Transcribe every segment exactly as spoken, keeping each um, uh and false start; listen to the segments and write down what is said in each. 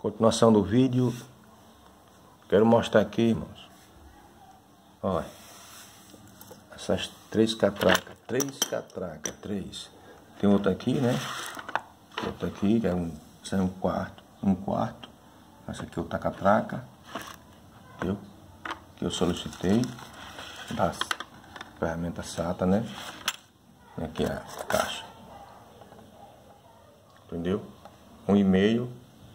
Continuação do vídeo. Quero mostrar aqui, irmãos. Olha. Essas três catracas. Três catracas. Três. Tem outra aqui, né? Outra aqui, que é um, isso é um quarto. Um quarto. Essa aqui é outra catraca. Viu? Que eu solicitei. Da ferramenta SATA, né? E aqui é a caixa. Entendeu? Um e-mail.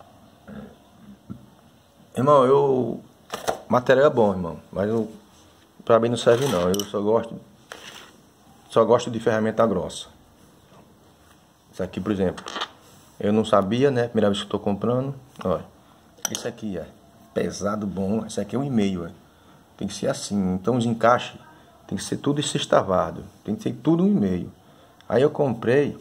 Irmão, eu... material é bom, irmão. Mas eu... pra mim não serve não. Eu só gosto... Só gosto de ferramenta grossa. Isso aqui, por exemplo. Eu não sabia, né? Primeira vez que eu tô comprando. Olha. Esse aqui é pesado, bom. Esse aqui é um e-mail, é. Tem que ser assim. Então os encaixes tem que ser tudo sextavado. Tem que ser tudo um e-mail. Aí eu comprei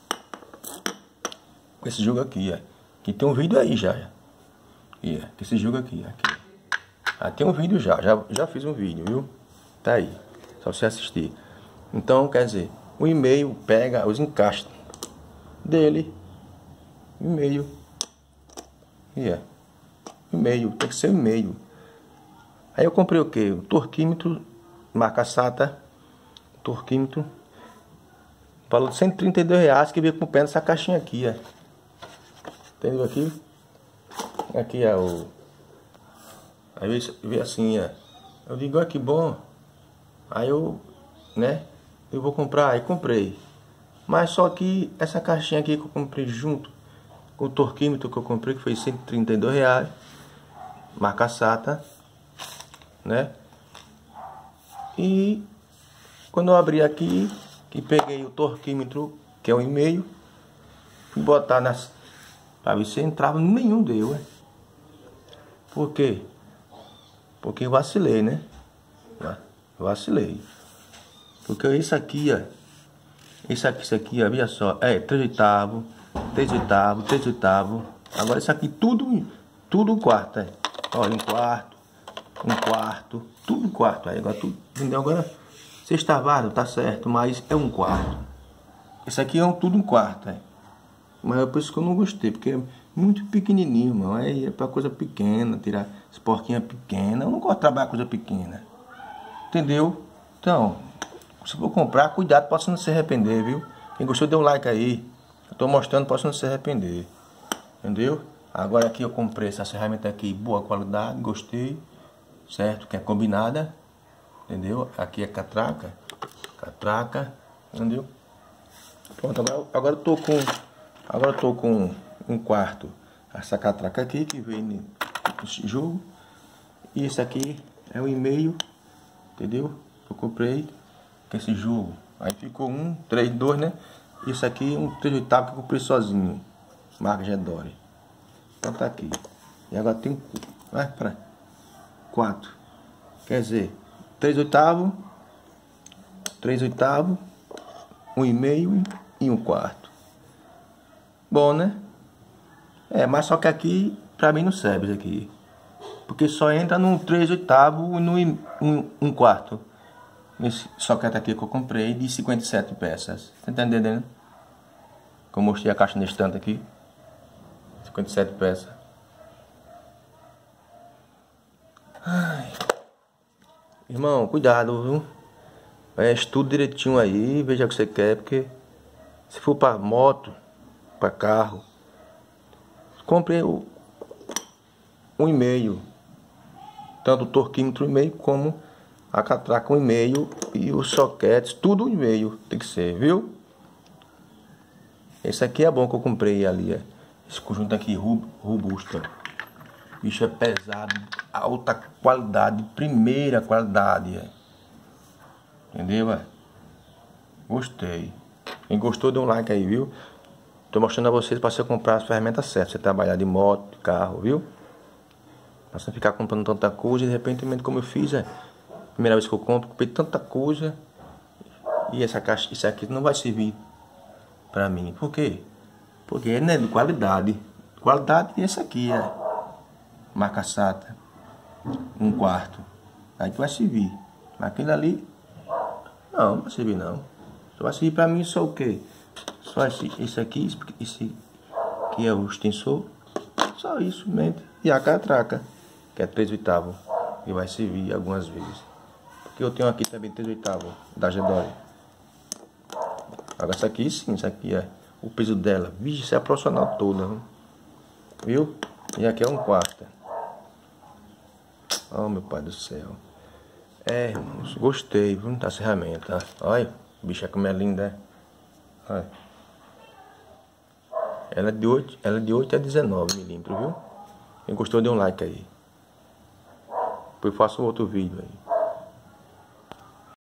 esse jogo aqui, ó. Que tem um vídeo aí já. Aqui, ó. Esse jogo aqui, aqui. Ah, tem um vídeo já. já. Já fiz um vídeo, viu? Tá aí. Só você assistir. Então, quer dizer, o e-mail pega os encaixes dele. E-mail. E é. E-mail. Tem que ser e-mail. Aí eu comprei o que? O torquímetro. Marca SATA. Torquímetro. Valor de cento e trinta e dois reais, que veio com o pé nessa caixinha aqui, ó. Entendeu aqui? Aqui é o... Aí veio assim, ó. Eu digo, olha que bom. Aí eu, né? Eu vou comprar. Aí comprei. Mas só que essa caixinha aqui que eu comprei junto com o torquímetro que eu comprei, que foi cento e trinta e dois reais. Marca SATA. Né? E quando eu abri aqui, que peguei o torquímetro, que é um e-mail, fui botar nas... pra ver se entrava, nenhum deu, é. Por quê? Porque eu vacilei, né? Vacilei. Porque isso aqui, ó. Isso aqui, isso aqui, ó, veja só. É, três oitavos, três oitavos, três oitavos. Agora isso aqui tudo, tudo um quarto, é. Olha, um quarto, um quarto, tudo um quarto. Aí agora tudo, entendeu? Agora, sextavado, tá certo, mas é um quarto. Isso aqui é um, tudo um quarto, é. Mas é por isso que eu não gostei, porque é muito pequenininho, irmão. Aí é pra coisa pequena, tirar as porquinhas pequenas. Eu não gosto de trabalhar com coisa pequena. Entendeu? Então, se for comprar, cuidado pra você não se arrepender, viu? Quem gostou, dê um like aí. Eu tô mostrando pra você não se arrepender. Entendeu? Agora aqui eu comprei essa ferramenta aqui, boa qualidade, gostei. Certo? Que é combinada. Entendeu? Aqui é catraca. Catraca. Entendeu? Pronto, agora, agora eu tô com... Agora eu tô com um quarto. Essa catraca aqui que veio nesse jogo. E esse aqui é o e-mail. Entendeu? Eu comprei com esse jogo. Aí ficou um, três, dois, né? Isso aqui um três oitavos que eu comprei sozinho. Marca Gedore. Então tá aqui. E agora tem vai para quatro. Quer dizer, três oitavos, três oitavos, um e meio e um quarto. Bom, né? É, mas só que aqui pra mim não serve isso aqui. Porque só entra num três oitavos e no um, um quarto. Esse soquete aqui que eu comprei de cinquenta e sete peças. Tá entendendo? Que eu mostrei a caixa nesse tanto aqui. cinquenta e sete peças. Ai. Irmão, cuidado, viu? É, estude direitinho aí, veja o que você quer, porque se for para moto, para carro, compre o, um e-mail. Tanto o torquímetro um e-mail como a catraca um e-mail e os soquetes, tudo um e-mail tem que ser, viu? Esse aqui é bom que eu comprei ali, é. Esse conjunto aqui robusto, ó. Bicho é pesado, alta qualidade, primeira qualidade, é. Entendeu, é? Gostei. Quem gostou, dê um like aí, viu? Tô mostrando a vocês para você comprar as ferramentas certas, você trabalhar de moto, de carro, viu? Pra você ficar comprando tanta coisa e de repente, como eu fiz, é. Primeira vez que eu compro, comprei tanta coisa e essa caixa, isso aqui não vai servir pra mim. Por quê? Porque é, né, de qualidade. Qualidade e esse aqui, é. Marca SATA. Um quarto. Aí que vai servir. Mas aquele ali, não, não vai servir não. Só vai servir pra mim só o quê? Só esse, esse aqui, esse aqui é o extensor. Só isso, mente. E a catraca, que é três oitavos. E vai servir algumas vezes. Porque eu tenho aqui também três oitavos da Gedore. Agora essa aqui sim, isso aqui é o peso dela. Vixe, isso é a profissional toda. Viu? E aqui é um quarto. Oh, meu pai do céu. É, irmãos, gostei, viu, da ferramenta. Olha, bicha como é linda. Olha. Ela é de oito, ela é de oito a dezenove milímetros, viu? Quem gostou, dê um like aí. Depois faço outro vídeo aí.